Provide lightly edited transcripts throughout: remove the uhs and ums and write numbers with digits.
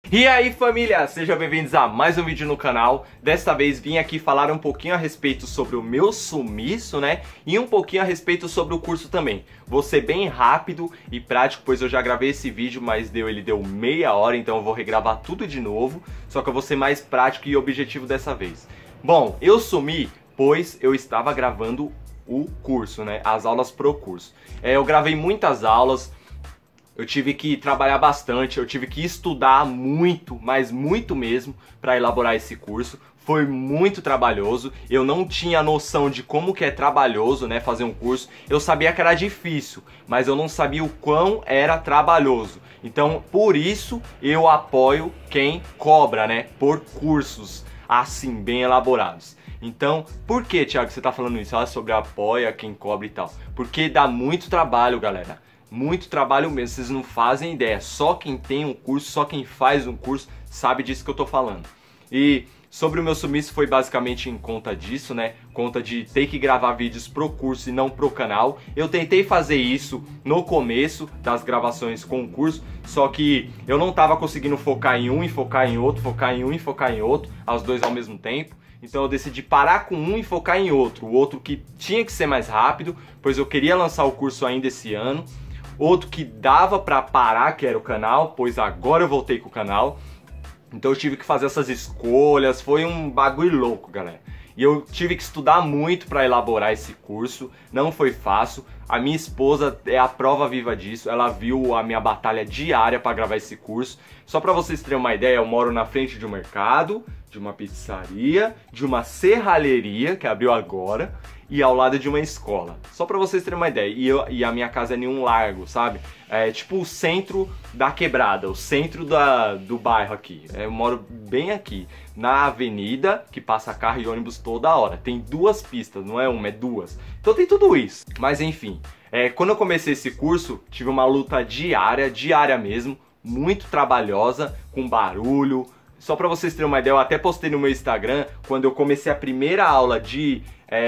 E aí família, sejam bem-vindos a mais um vídeo no canal. Desta vez vim aqui falar um pouquinho a respeito sobre o meu sumiço, né? E um pouquinho a respeito sobre o curso também. Vou ser bem rápido e prático, pois eu já gravei esse vídeo, mas ele deu meia hora, então eu vou regravar tudo de novo. Só que eu vou ser mais prático e objetivo dessa vez. Bom, eu sumi, pois eu estava gravando o curso, né? As aulas pro curso. Eu gravei muitas aulas. Eu tive que trabalhar bastante, eu tive que estudar muito, mas muito mesmo, para elaborar esse curso. Foi muito trabalhoso, eu não tinha noção de como que é trabalhoso, né, fazer um curso. Eu sabia que era difícil, mas eu não sabia o quão era trabalhoso. Então, por isso, eu apoio quem cobra, né, por cursos assim, bem elaborados. Então, por que, Thiago, você tá falando isso? Sobre apoia quem cobra e tal? Porque dá muito trabalho, galera. Muito trabalho mesmo, vocês não fazem ideia. Só quem tem um curso, só quem faz um curso sabe disso que eu tô falando. E sobre o meu sumiço foi basicamente em conta disso, né? Conta de ter que gravar vídeos pro curso e não pro canal. Eu tentei fazer isso no começo das gravações com o curso, só que eu não tava conseguindo focar em um e focar em outro, focar em um e focar em outro, os dois ao mesmo tempo. Então eu decidi parar com um e focar em outro. O outro que tinha que ser mais rápido, pois eu queria lançar o curso ainda esse ano. Outro que dava pra parar, que era o canal, pois agora eu voltei com o canal. Então eu tive que fazer essas escolhas, foi um bagulho louco, galera. E eu tive que estudar muito para elaborar esse curso, não foi fácil. A minha esposa é a prova viva disso, ela viu a minha batalha diária para gravar esse curso. Só para vocês terem uma ideia, eu moro na frente de um mercado, de uma pizzaria, de uma serralheria, que abriu agora, e ao lado de uma escola. Só pra vocês terem uma ideia. E a minha casa é em um largo, sabe? É tipo o centro da quebrada, o centro do bairro aqui. Eu moro bem aqui, na avenida, que passa carro e ônibus toda hora. Tem duas pistas, não é uma, é duas. Então tem tudo isso. Mas enfim, quando eu comecei esse curso, tive uma luta diária mesmo, muito trabalhosa, com barulho. Só pra vocês terem uma ideia, eu até postei no meu Instagram, quando eu comecei a primeira aula de...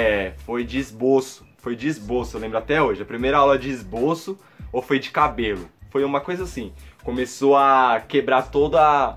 foi de esboço, eu lembro até hoje. A primeira aula de esboço ou foi de cabelo, foi uma coisa assim. Começou a quebrar toda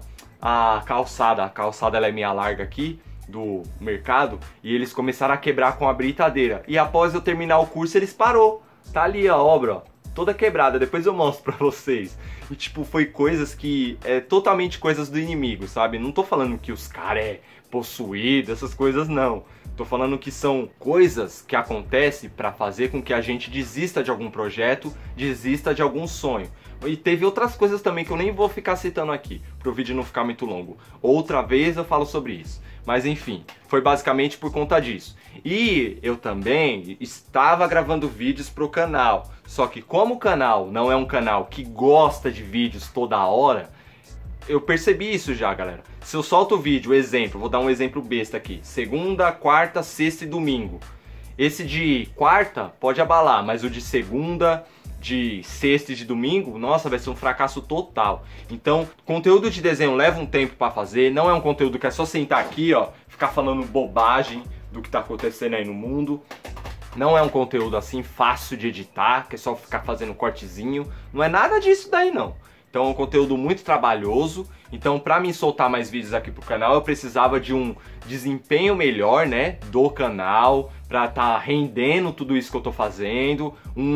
a calçada ela é meio larga aqui, do mercado, e eles começaram a quebrar com a britadeira. E após eu terminar o curso, eles parou. Tá ali a obra, ó, toda quebrada, depois eu mostro pra vocês. E tipo, foi coisas que totalmente coisas do inimigo, sabe? Não tô falando que os caras é possuído, essas coisas não. Tô falando que são coisas que acontecem pra fazer com que a gente desista de algum projeto, desista de algum sonho. E teve outras coisas também que eu nem vou ficar citando aqui, pro vídeo não ficar muito longo. Outra vez eu falo sobre isso. Mas enfim, foi basicamente por conta disso. E eu também estava gravando vídeos pro canal. Só que como o canal não é um canal que gosta de vídeos toda hora, eu percebi isso já, galera. Se eu solto o vídeo, exemplo, vou dar um exemplo besta aqui. Segunda, quarta, sexta e domingo. Esse de quarta pode abalar, mas o de segunda, de sexta e de domingo, nossa, vai ser um fracasso total. Então, conteúdo de desenho leva um tempo pra fazer. Não é um conteúdo que é só sentar aqui, ó, ficar falando bobagem do que tá acontecendo aí no mundo. Não é um conteúdo assim fácil de editar, que é só ficar fazendo cortezinho. Não é nada disso daí não. Então é um conteúdo muito trabalhoso. Então para mim soltar mais vídeos aqui pro canal, eu precisava de um desempenho melhor, né, do canal, pra tá rendendo tudo isso que eu tô fazendo,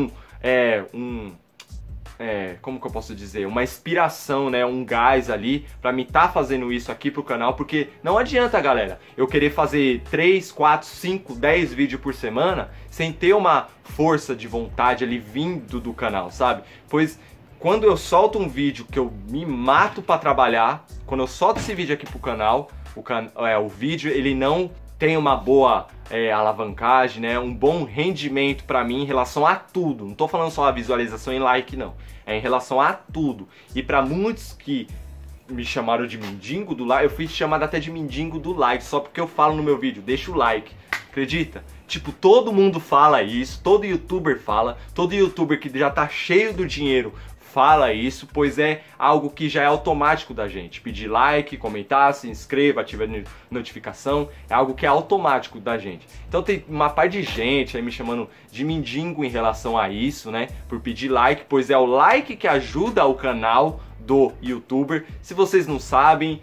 como que eu posso dizer, uma inspiração, né, um gás ali pra mim tá fazendo isso aqui pro canal, porque não adianta, galera, eu querer fazer 3, 4, 5, 10 vídeos por semana sem ter uma força de vontade ali vindo do canal, sabe? Pois quando eu solto um vídeo que eu me mato pra trabalhar, quando eu solto esse vídeo aqui pro canal, o vídeo ele não tem uma boa alavancagem, né? Um bom rendimento pra mim em relação a tudo. Não tô falando só a visualização e like, não. É em relação a tudo. E pra muitos que me chamaram de mendigo do like, eu fui chamado até de mendigo do like, só porque eu falo no meu vídeo, deixa o like. Acredita? Tipo, todo mundo fala isso, todo youtuber fala, todo youtuber que já tá cheio do dinheiro fala isso, pois é algo que já é automático da gente. Pedir like, comentar, se inscreva, ative a notificação, é algo que é automático da gente. Então tem uma par de gente aí me chamando de mendigo em relação a isso, né? Por pedir like, pois é o like que ajuda o canal do youtuber. Se vocês não sabem,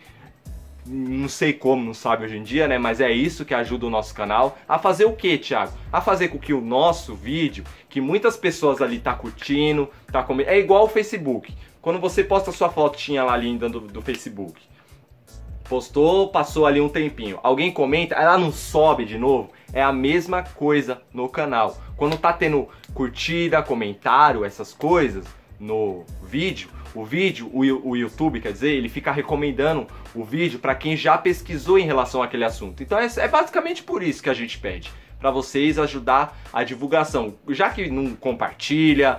não sei como não sabe hoje em dia, né? Mas é isso que ajuda o nosso canal a fazer o que, Thiago? A fazer com que o nosso vídeo, que muitas pessoas ali tá curtindo, tá comentando, é igual o Facebook. Quando você posta sua fotinha lá linda do Facebook, postou, passou ali um tempinho, alguém comenta, ela não sobe de novo. É a mesma coisa no canal. Quando tá tendo curtida, comentário, essas coisas no vídeo, o YouTube, quer dizer, ele fica recomendando o vídeo para quem já pesquisou em relação àquele assunto. Então é basicamente por isso que a gente pede, para vocês ajudar a divulgação. Já que não compartilha,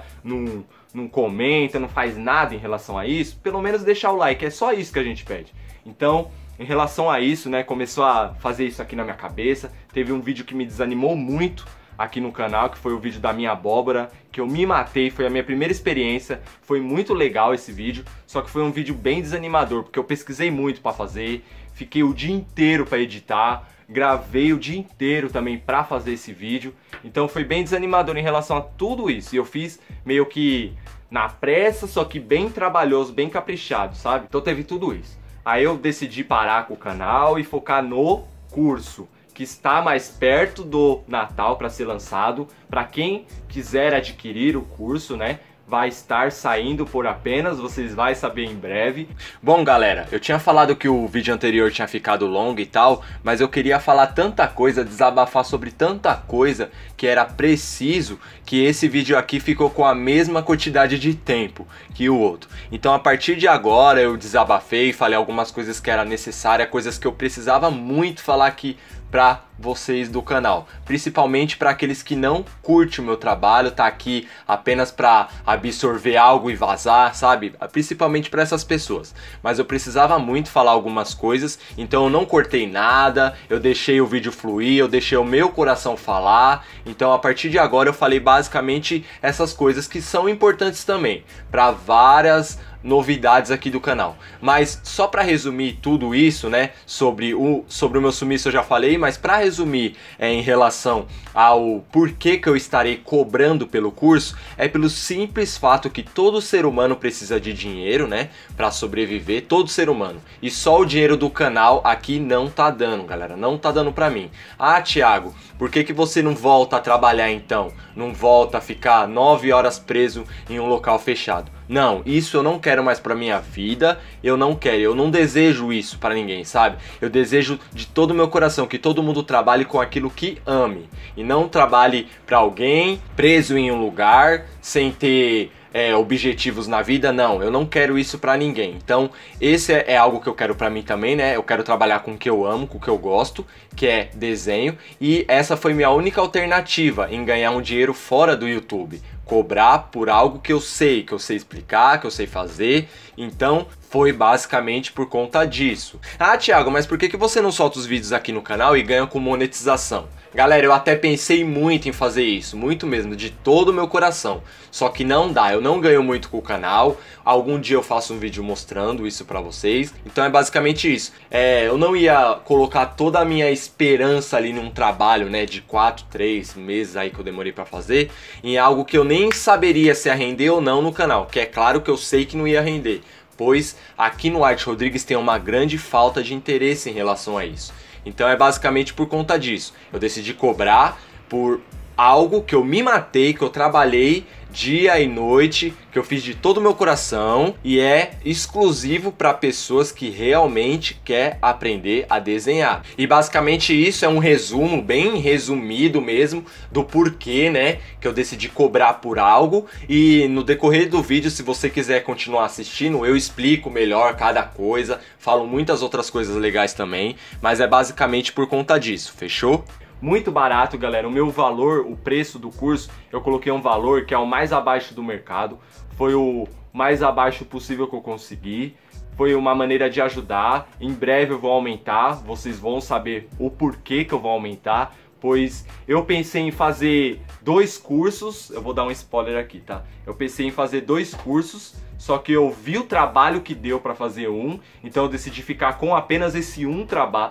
não comenta, não faz nada em relação a isso, pelo menos deixar o like, é só isso que a gente pede. Então, em relação a isso, né, começou a fazer isso aqui na minha cabeça. Teve um vídeo que me desanimou muito aqui no canal, que foi o vídeo da minha abóbora, que eu me matei, foi a minha primeira experiência, foi muito legal esse vídeo, só que foi um vídeo bem desanimador, porque eu pesquisei muito para fazer, fiquei o dia inteiro para editar, gravei o dia inteiro também para fazer esse vídeo, então foi bem desanimador em relação a tudo isso, e eu fiz meio que na pressa, só que bem trabalhoso, bem caprichado, sabe? Então teve tudo isso. Aí eu decidi parar com o canal e focar no curso, que está mais perto do Natal para ser lançado. Para quem quiser adquirir o curso, né, vai estar saindo por apenas, vocês vão saber em breve. Bom, galera, eu tinha falado que o vídeo anterior tinha ficado longo e tal, mas eu queria falar tanta coisa, desabafar sobre tanta coisa, que era preciso que esse vídeo aqui ficou com a mesma quantidade de tempo que o outro. Então, a partir de agora, eu desabafei, falei algumas coisas que era necessária, coisas que eu precisava muito falar aqui para vocês do canal, principalmente para aqueles que não curtem o meu trabalho, tá aqui apenas para absorver algo e vazar, sabe? Principalmente para essas pessoas. Mas eu precisava muito falar algumas coisas, então eu não cortei nada, eu deixei o vídeo fluir, eu deixei o meu coração falar. Então a partir de agora eu falei basicamente essas coisas que são importantes também para várias novidades aqui do canal. Mas só para resumir tudo isso, né, sobre o meu sumiço eu já falei, mas para resumir em relação ao porquê que eu estarei cobrando pelo curso, é pelo simples fato que todo ser humano precisa de dinheiro, né, para sobreviver, todo ser humano. E só o dinheiro do canal aqui não tá dando, galera, não tá dando para mim. Ah, Thiago, por que você não volta a trabalhar então? Não volta a ficar 9 horas preso em um local fechado? Não, isso eu não quero mais pra minha vida, eu não desejo isso pra ninguém, sabe? Eu desejo de todo o meu coração que todo mundo trabalhe com aquilo que ame e não trabalhe pra alguém preso em um lugar sem ter objetivos na vida. Não, eu não quero isso pra ninguém. Então esse é algo que eu quero pra mim também, né? Eu quero trabalhar com o que eu amo, com o que eu gosto, que é desenho, e essa foi minha única alternativa em ganhar um dinheiro fora do YouTube. Cobrar por algo que eu sei explicar, que eu sei fazer. Então foi basicamente por conta disso. Ah, Thiago, mas por que você não solta os vídeos aqui no canal e ganha com monetização? Galera, eu até pensei muito em fazer isso, muito mesmo, de todo o meu coração. Só que não dá, eu não ganho muito com o canal. Algum dia eu faço um vídeo mostrando isso pra vocês. Então é basicamente isso. Eu não ia colocar toda a minha esperança ali num trabalho, né, de 4, 3 meses aí que eu demorei pra fazer, em algo que eu nem saberia se ia render ou não no canal. Que é claro que eu sei que não ia render, pois aqui no Arte Rodrigues tem uma grande falta de interesse em relação a isso. Então é basicamente por conta disso. Eu decidi cobrar por algo que eu me matei, que eu trabalhei dia e noite, que eu fiz de todo o meu coração, e é exclusivo para pessoas que realmente quer aprender a desenhar. E basicamente isso é um resumo, bem resumido mesmo, do porquê, né, que eu decidi cobrar por algo. E no decorrer do vídeo, se você quiser continuar assistindo, eu explico melhor cada coisa, falo muitas outras coisas legais também, mas é basicamente por conta disso, fechou? Muito barato, galera. O meu valor, o preço do curso, eu coloquei um valor que é o mais abaixo do mercado. Foi o mais abaixo possível que eu consegui. Foi uma maneira de ajudar. Em breve eu vou aumentar. Vocês vão saber o porquê que eu vou aumentar. Pois eu pensei em fazer 2 cursos. Eu vou dar um spoiler aqui, tá? Eu pensei em fazer 2 cursos. Só que eu vi o trabalho que deu para fazer um. Então eu decidi ficar com apenas esse um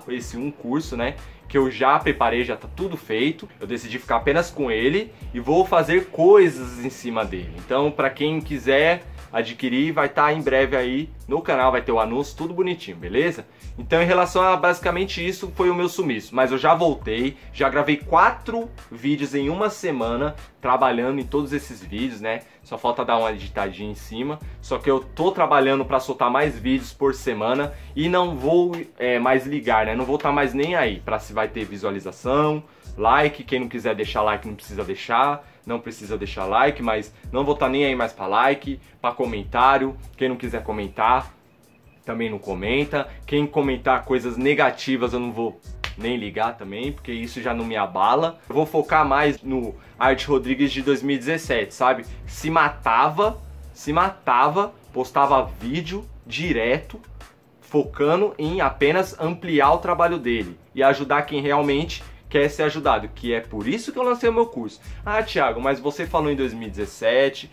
curso, né? Que eu já preparei, já tá tudo feito. Eu decidi ficar apenas com ele e vou fazer coisas em cima dele. Então, para quem quiser adquirir, vai estar em breve aí no canal, vai ter o anúncio, tudo bonitinho, beleza? Então em relação a basicamente isso foi o meu sumiço, mas eu já voltei, já gravei 4 vídeos em uma semana, trabalhando em todos esses vídeos, né? Só falta dar uma editadinha em cima, só que eu tô trabalhando para soltar mais vídeos por semana e não vou mais ligar, né? Não vou estar mais nem aí para se vai ter visualização, like, quem não quiser deixar like não precisa deixar, não precisa deixar like, mas não vou estar nem aí mais para like, para comentário, quem não quiser comentar também não comenta, quem comentar coisas negativas eu não vou nem ligar também, porque isso já não me abala. Eu vou focar mais no Art Rodrigues de 2017, sabe? Se matava, postava vídeo direto, focando em apenas ampliar o trabalho dele e ajudar quem realmente quer ser ajudado, que é por isso que eu lancei o meu curso. Ah, Thiago, mas você falou em 2017,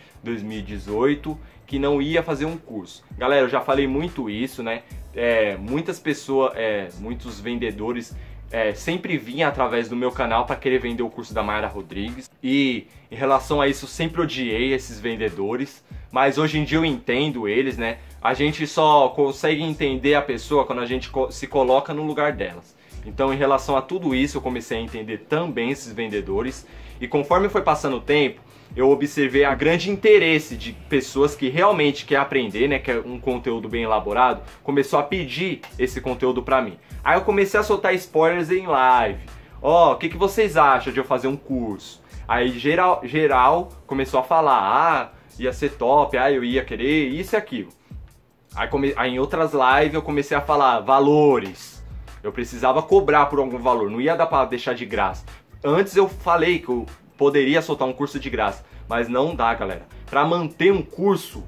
2018 que não ia fazer um curso. Galera, eu já falei muito isso, né? Muitas pessoas, muitos vendedores sempre vinham através do meu canal para querer vender o curso da Mayara Rodrigues. E em relação a isso, eu sempre odiei esses vendedores, mas hoje em dia eu entendo eles, né? A gente só consegue entender a pessoa quando a gente se coloca no lugar delas. Então, em relação a tudo isso, eu comecei a entender também esses vendedores. E conforme foi passando o tempo, eu observei a grande interesse de pessoas que realmente quer aprender, né, que é um conteúdo bem elaborado, começou a pedir esse conteúdo pra mim. Aí eu comecei a soltar spoilers em live. Ó, o que vocês acham de eu fazer um curso? Aí geral começou a falar, ia ser top, eu ia querer isso e aquilo. Aí em outras lives eu comecei a falar valores. Eu precisava cobrar por algum valor, não ia dar pra deixar de graça. Antes eu falei que eu poderia soltar um curso de graça, mas não dá, galera. Para manter um curso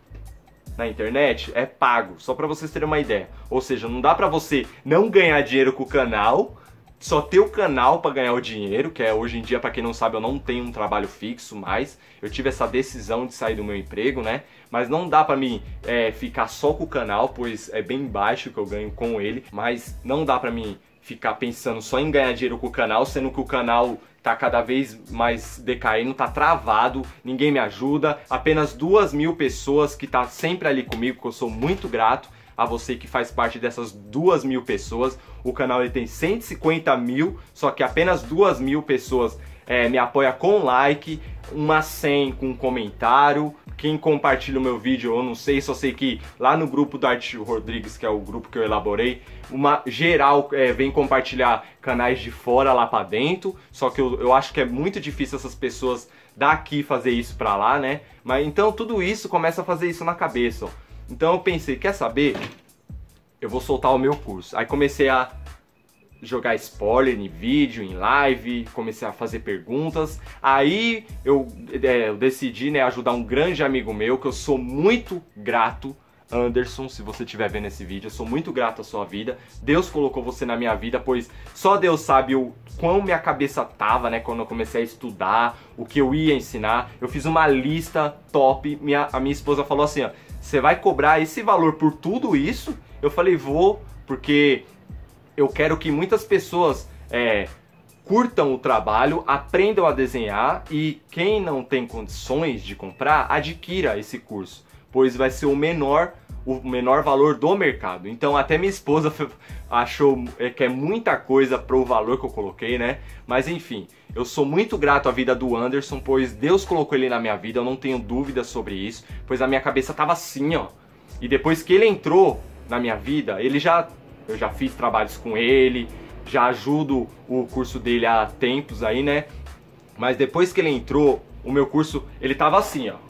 na internet é pago, só para vocês terem uma ideia. Ou seja, não dá para você não ganhar dinheiro com o canal, só ter o canal para ganhar o dinheiro, que hoje em dia, para quem não sabe, eu não tenho um trabalho fixo mais. Eu tive essa decisão de sair do meu emprego, né? Mas não dá para mim ficar só com o canal, pois é bem baixo que eu ganho com ele. Mas não dá para mim ficar pensando só em ganhar dinheiro com o canal, sendo que o canal tá cada vez mais decaindo, tá travado, ninguém me ajuda, apenas 2.000 pessoas que tá sempre ali comigo, que eu sou muito grato a você que faz parte dessas 2.000 pessoas. O canal ele tem 150 mil, só que apenas 2.000 pessoas me apoia com like, uma 100 com comentário. Quem compartilha o meu vídeo, eu não sei, só sei que lá no grupo do Art Rodrigues, que é o grupo que eu elaborei, uma geral vem compartilhar canais de fora lá pra dentro, só que eu acho que é muito difícil essas pessoas daqui fazer isso pra lá, né? Mas então tudo isso começa a fazer isso na cabeça, ó. Então eu pensei, quer saber? Eu vou soltar o meu curso. Aí comecei a jogar spoiler em vídeo, em live, comecei a fazer perguntas. Aí eu decidi, né, ajudar um grande amigo meu, que eu sou muito grato, Anderson, se você estiver vendo esse vídeo, eu sou muito grato à sua vida. Deus colocou você na minha vida, pois só Deus sabe o quão minha cabeça tava, né, quando eu comecei a estudar, o que eu ia ensinar. Eu fiz uma lista top, a minha esposa falou assim, ó, você vai cobrar esse valor por tudo isso? Eu falei, vou, porque eu quero que muitas pessoas curtam o trabalho, aprendam a desenhar e quem não tem condições de comprar, adquira esse curso, pois vai ser o menor valor do mercado. Então até minha esposa achou que é muita coisa pro valor que eu coloquei, né? Mas enfim, eu sou muito grato à vida do Anderson, pois Deus colocou ele na minha vida, eu não tenho dúvida sobre isso, pois a minha cabeça tava assim, ó. E depois que ele entrou na minha vida, eu já fiz trabalhos com ele, já ajudo o curso dele há tempos aí, né? Mas depois que ele entrou, o meu curso, ele tava assim, ó.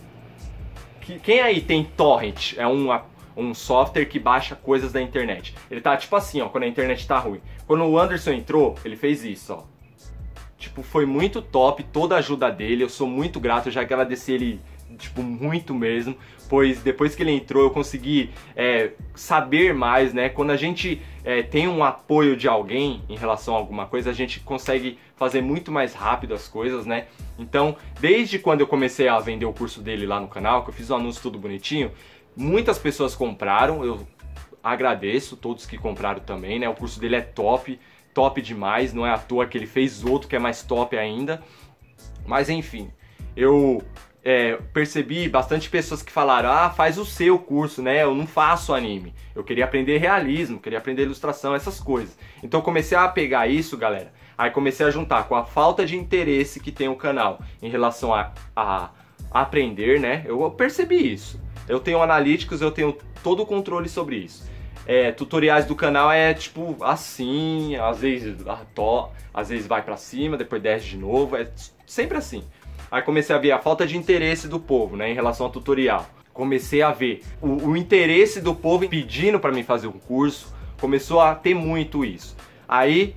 Quem aí tem torrent? É um software que baixa coisas da internet. Ele tá tipo assim, ó, quando a internet tá ruim. Quando o Anderson entrou, ele fez isso, ó. Tipo, foi muito top toda a ajuda dele, eu sou muito grato, eu já agradeci ele, tipo, muito mesmo, pois depois que ele entrou eu consegui saber mais, né? Quando a gente tem um apoio de alguém em relação a alguma coisa, a gente consegue fazer muito mais rápido as coisas, né? Então, desde quando eu comecei a vender o curso dele lá no canal, que eu fiz o anúncio tudo bonitinho, muitas pessoas compraram, eu agradeço todos que compraram também, né? O curso dele é top, top demais, não é à toa que ele fez outro que é mais top ainda. Mas enfim, eu percebi bastante pessoas que falaram: ah, faz o seu curso, né? Eu não faço anime. Eu queria aprender realismo, queria aprender ilustração, essas coisas. Então eu comecei a pegar isso, galera. Aí comecei a juntar com a falta de interesse que tem o canal em relação a aprender, né? Eu percebi isso. Eu tenho analíticos, eu tenho todo o controle sobre isso. Tutoriais do canal tipo assim, às vezes vai pra cima, depois desce de novo, é sempre assim. Aí comecei a ver a falta de interesse do povo, né, em relação ao tutorial. Comecei a ver o interesse do povo pedindo pra mim fazer um curso, começou a ter muito isso. Aí,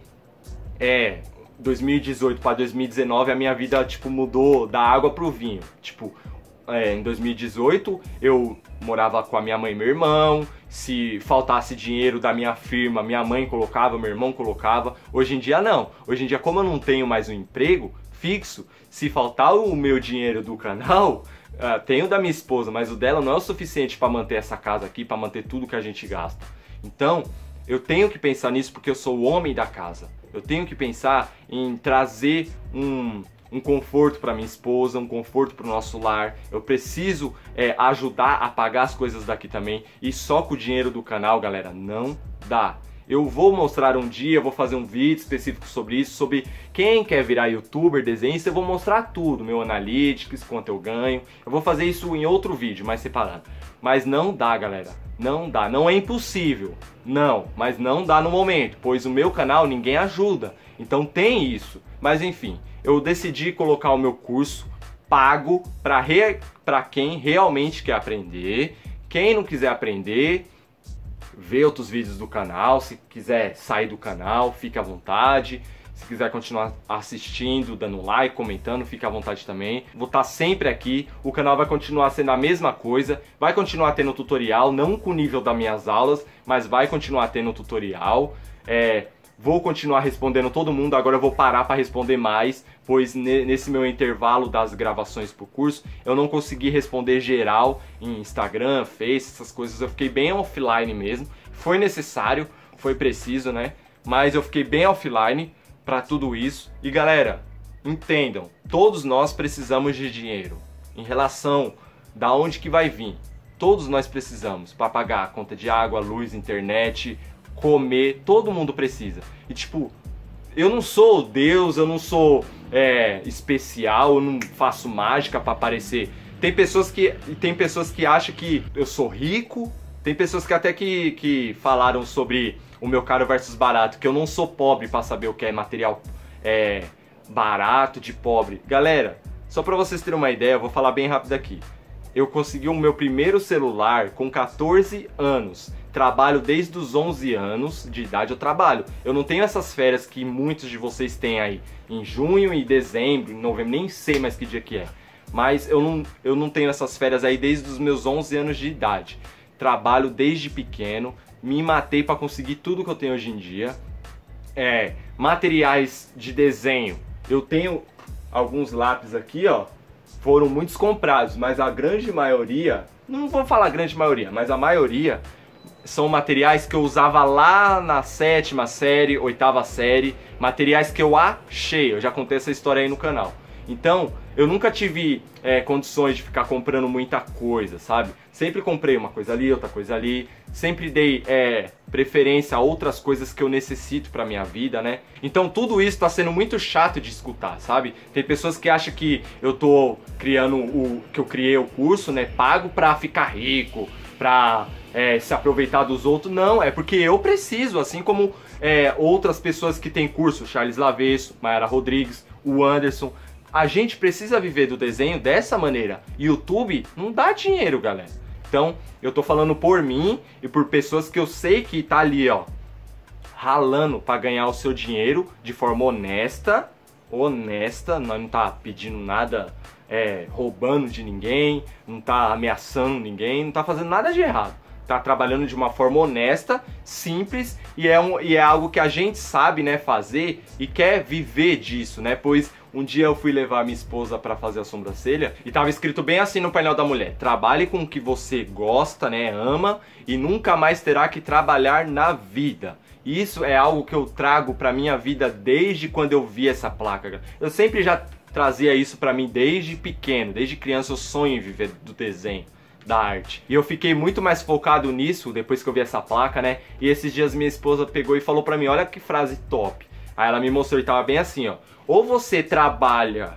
2018 para 2019 a minha vida, tipo, mudou da água pro vinho. Tipo, em 2018 eu morava com a minha mãe e meu irmão. Se faltasse dinheiro da minha firma, minha mãe colocava, meu irmão colocava. Hoje em dia não. Hoje em dia, como eu não tenho mais um emprego fixo, se faltar o meu dinheiro do canal, tenho da minha esposa, mas o dela não é o suficiente para manter essa casa aqui, para manter tudo que a gente gasta. Então, eu tenho que pensar nisso porque eu sou o homem da casa. Eu tenho que pensar em trazer um conforto para minha esposa, um conforto para o nosso lar. Eu preciso ajudar a pagar as coisas daqui também. E só com o dinheiro do canal, galera, não dá. Eu vou mostrar um dia, eu vou fazer um vídeo específico sobre isso, sobre quem quer virar youtuber, desenhista. Eu vou mostrar tudo, meu analytics, quanto eu ganho. Eu vou fazer isso em outro vídeo, mais separado. Mas não dá, galera. Não dá. Não é impossível. Não, mas não dá no momento, pois o meu canal ninguém ajuda. Então tem isso. Mas enfim, eu decidi colocar o meu curso pago para quem realmente quer aprender. Quem não quiser aprender, vê outros vídeos do canal. Se quiser sair do canal, fica à vontade. Se quiser continuar assistindo, dando like, comentando, fica à vontade também. Vou estar sempre aqui, o canal vai continuar sendo a mesma coisa, vai continuar tendo tutorial, não com o nível das minhas aulas, mas vai continuar tendo tutorial. Vou continuar respondendo todo mundo, agora eu vou parar para responder mais, pois nesse meu intervalo das gravações pro curso, eu não consegui responder geral em Instagram, Face, essas coisas, eu fiquei bem offline mesmo. Foi necessário, foi preciso, né? Mas eu fiquei bem offline para tudo isso. E galera, entendam, todos nós precisamos de dinheiro. Em relação da onde que vai vir, todos nós precisamos para pagar a conta de água, luz, internet, comer, todo mundo precisa. E tipo, eu não sou Deus, eu não sou especial, eu não faço mágica para aparecer. Tem pessoas que acham que eu sou rico, tem pessoas que até que falaram sobre o meu caro versus barato, que eu não sou pobre para saber o que é material barato de pobre. Galera, só para vocês terem uma ideia, eu vou falar bem rápido aqui. Eu consegui o meu primeiro celular com 14 anos. Trabalho desde os 11 anos de idade, eu trabalho. Eu não tenho essas férias que muitos de vocês têm aí em junho e dezembro, em novembro, nem sei mais que dia que é. Mas eu não tenho essas férias aí desde os meus 11 anos de idade. Trabalho desde pequeno, me matei para conseguir tudo que eu tenho hoje em dia. Materiais de desenho, eu tenho alguns lápis aqui, ó. Foram muitos comprados, mas a grande maioria, não vou falar grande maioria, mas a maioria são materiais que eu usava lá na 7ª série, 8ª série, materiais que eu achei, eu já contei essa história aí no canal. Então, eu nunca tive condições de ficar comprando muita coisa, sabe? Sempre comprei uma coisa ali, outra coisa ali, sempre dei preferência a outras coisas que eu necessito pra minha vida, né? Então tudo isso tá sendo muito chato de escutar, sabe? Tem pessoas que acham que eu tô criando que eu criei o curso, né, pago pra ficar rico, pra se aproveitar dos outros. Não, é porque eu preciso, assim como outras pessoas que têm curso, Charles Lavesso, Mayara Rodrigues, o Anderson. A gente precisa viver do desenho dessa maneira. YouTube não dá dinheiro, galera. Então, eu tô falando por mim e por pessoas que eu sei que tá ali, ó, ralando para ganhar o seu dinheiro de forma honesta. Honesta, nós não tá pedindo nada, roubando de ninguém, não tá ameaçando ninguém, não tá fazendo nada de errado. Tá trabalhando de uma forma honesta, simples, e é algo que a gente sabe, né, fazer e quer viver disso, né? Pois um dia eu fui levar minha esposa para fazer a sobrancelha e tava escrito bem assim no painel da mulher: trabalhe com o que você gosta, né, ama, e nunca mais terá que trabalhar na vida. Isso é algo que eu trago pra minha vida desde quando eu vi essa placa. Eu sempre já trazia isso pra mim desde pequeno, desde criança eu sonho em viver do desenho, da arte. E eu fiquei muito mais focado nisso depois que eu vi essa placa, né? E esses dias minha esposa pegou e falou pra mim, olha que frase top. Aí ela me mostrou e tava bem assim, ó. Ou você trabalha,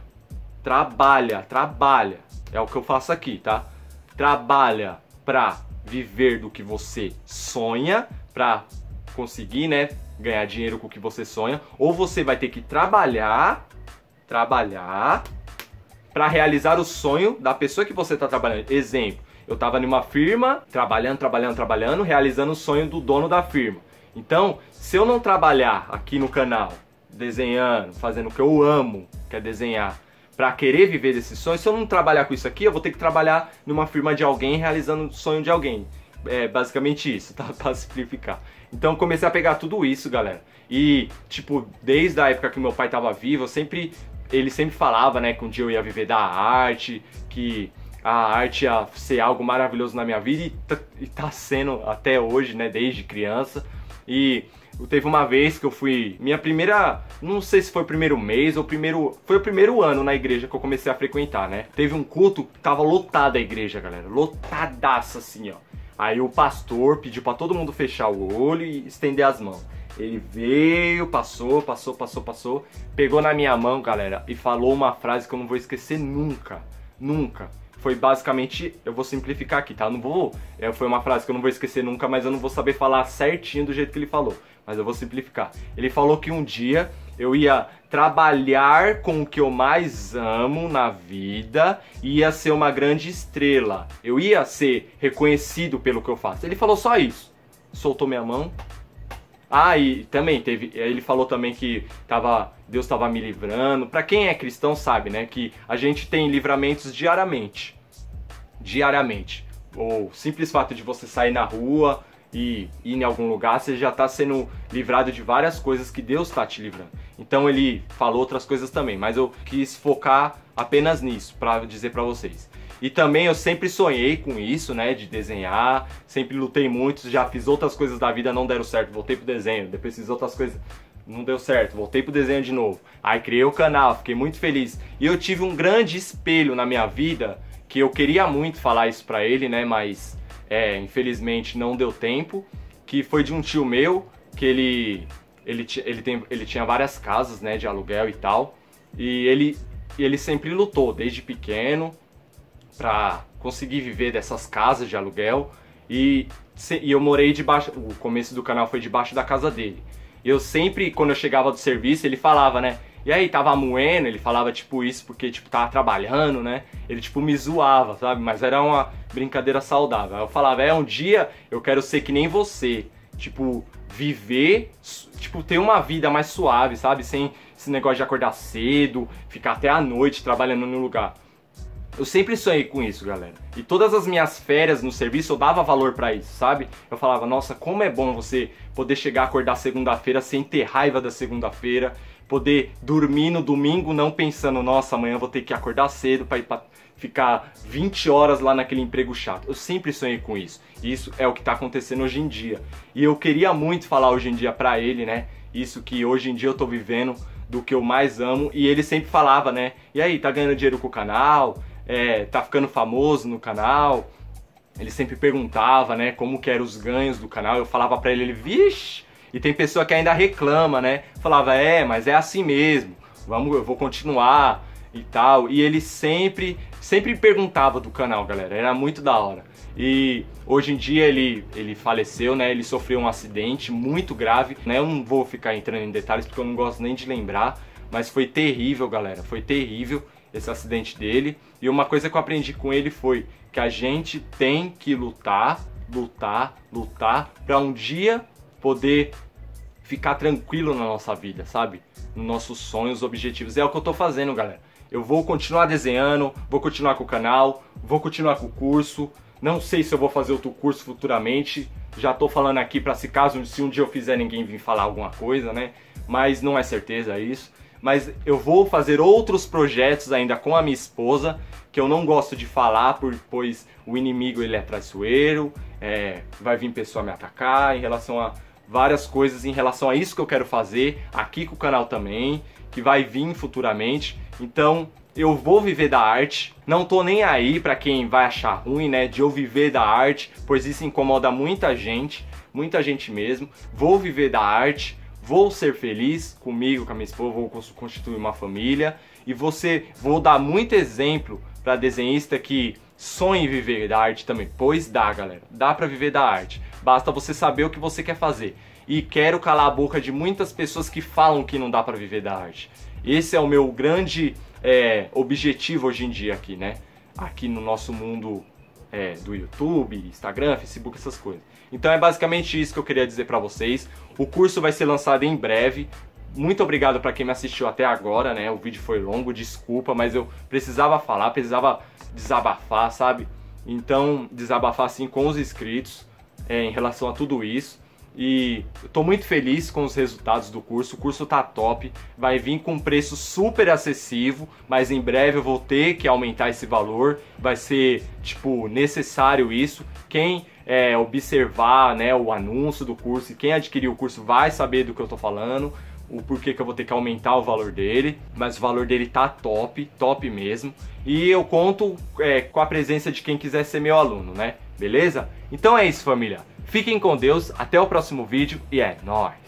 é o que eu faço aqui, tá? Trabalha pra viver do que você sonha, pra conseguir, né, ganhar dinheiro com o que você sonha, ou você vai ter que trabalhar pra realizar o sonho da pessoa que você tá trabalhando. Exemplo, eu tava numa firma, trabalhando, realizando o sonho do dono da firma. Então, se eu não trabalhar aqui no canal, desenhando, fazendo o que eu amo, que é desenhar, pra querer viver desse sonho, se eu não trabalhar com isso aqui, eu vou ter que trabalhar numa firma de alguém, realizando o sonho de alguém. É basicamente isso, tá? Pra simplificar. Então comecei a pegar tudo isso, galera. E, tipo, desde a época que meu pai tava vivo, ele sempre falava, né, que um dia eu ia viver da arte, que a arte ia ser algo maravilhoso na minha vida, e tá sendo até hoje, né, desde criança. E teve uma vez que eu fui, minha primeira, não sei se foi o primeiro mês ou foi o primeiro ano na igreja que eu comecei a frequentar, né? Teve um culto, tava lotada a igreja, galera, lotadaça assim, ó. Aí o pastor pediu pra todo mundo fechar o olho e estender as mãos. Ele veio, passou, pegou na minha mão, galera, e falou uma frase que eu não vou esquecer nunca. Foi basicamente, eu vou simplificar aqui, tá? Foi uma frase que eu não vou esquecer nunca, mas eu não vou saber falar certinho do jeito que ele falou. Mas eu vou simplificar. Ele falou que um dia eu ia trabalhar com o que eu mais amo na vida e ia ser uma grande estrela. Eu ia ser reconhecido pelo que eu faço. Ele falou só isso. Soltou minha mão. Ah, e também ele falou também que Deus estava me livrando. Pra quem é cristão sabe, né, que a gente tem livramentos diariamente. O simples fato de você sair na rua e ir em algum lugar, você já está sendo livrado de várias coisas que Deus está te livrando. Então ele falou outras coisas também, mas eu quis focar apenas nisso, para dizer para vocês. E também eu sempre sonhei com isso, né, de desenhar, sempre lutei muito, já fiz outras coisas da vida, não deram certo, voltei pro desenho, depois fiz outras coisas, não deu certo, voltei pro desenho de novo. Aí criei o canal, fiquei muito feliz. E eu tive um grande espelho na minha vida, que eu queria muito falar isso pra ele, né, mas infelizmente não deu tempo, que foi de um tio meu, que ele tinha várias casas, né, de aluguel e tal, e ele sempre lutou, desde pequeno, pra conseguir viver dessas casas de aluguel, e eu morei debaixo, o começo do canal foi debaixo da casa dele. E eu sempre, quando eu chegava do serviço, ele falava, né, e aí, tava moendo, ele falava tipo isso porque tipo tava trabalhando, né? Ele tipo me zoava, sabe? Mas era uma brincadeira saudável. Aí eu falava, um dia eu quero ser que nem você, tipo, viver, tipo, ter uma vida mais suave, sabe? Sem esse negócio de acordar cedo, ficar até a noite trabalhando no lugar. Eu sempre sonhei com isso, galera. E todas as minhas férias no serviço eu dava valor pra isso, sabe? Eu falava, nossa, como é bom você poder chegar a acordar segunda-feira sem ter raiva da segunda-feira, poder dormir no domingo não pensando, nossa, amanhã eu vou ter que acordar cedo pra ficar 20 horas lá naquele emprego chato. Eu sempre sonhei com isso. E isso é o que tá acontecendo hoje em dia. E eu queria muito falar hoje em dia pra ele, né? Isso que hoje em dia eu tô vivendo do que eu mais amo. E ele sempre falava, né? E aí, tá ganhando dinheiro com o canal? Tá ficando famoso no canal? Ele sempre perguntava, né? Como que eram os ganhos do canal. Eu falava pra ele, vixe! E tem pessoa que ainda reclama, né? Falava, mas é assim mesmo, eu vou continuar e tal. E ele sempre perguntava do canal, galera, era muito da hora. E hoje em dia ele faleceu, né? Ele sofreu um acidente muito grave, né? Eu não vou ficar entrando em detalhes porque eu não gosto nem de lembrar, mas foi terrível, galera, foi terrível esse acidente dele. E uma coisa que eu aprendi com ele foi que a gente tem que lutar pra um dia poder ficar tranquilo na nossa vida, sabe? Nos nossos sonhos, objetivos. É o que eu tô fazendo, galera. Eu vou continuar desenhando, vou continuar com o canal, vou continuar com o curso. Não sei se eu vou fazer outro curso futuramente. Já tô falando aqui pra se um dia eu fizer ninguém vir falar alguma coisa, né? Mas não é certeza isso. Mas eu vou fazer outros projetos ainda com a minha esposa, que eu não gosto de falar, pois o inimigo ele é traiçoeiro, vai vir pessoa me atacar em relação a várias coisas em relação a isso que eu quero fazer, aqui com o canal também, que vai vir futuramente. Então eu vou viver da arte, não tô nem aí pra quem vai achar ruim, né, de eu viver da arte, pois isso incomoda muita gente mesmo. Vou viver da arte, vou ser feliz comigo, com a minha esposa, vou constituir uma família e vou dar muito exemplo para desenhista que sonha em viver da arte também, pois dá, galera, dá pra viver da arte, basta você saber o que você quer fazer. E quero calar a boca de muitas pessoas que falam que não dá pra viver da arte. Esse é o meu grande objetivo hoje em dia aqui, né? Aqui no nosso mundo do YouTube, Instagram, Facebook, essas coisas. Então é basicamente isso que eu queria dizer pra vocês. O curso vai ser lançado em breve. Muito obrigado pra quem me assistiu até agora, né? O vídeo foi longo, desculpa, mas eu precisava falar, precisava desabafar, sabe? Então, desabafar assim com os inscritos em relação a tudo isso. E eu tô muito feliz com os resultados do curso. O curso tá top, vai vir com um preço super acessível, mas em breve eu vou ter que aumentar esse valor. Vai ser, tipo, necessário isso. Quem observar, né, o anúncio do curso e quem adquirir o curso vai saber do que eu tô falando, o porquê que eu vou ter que aumentar o valor dele, mas o valor dele tá top, top mesmo. E eu conto com a presença de quem quiser ser meu aluno, né? Beleza? Então é isso, família. Fiquem com Deus, até o próximo vídeo e é nóis!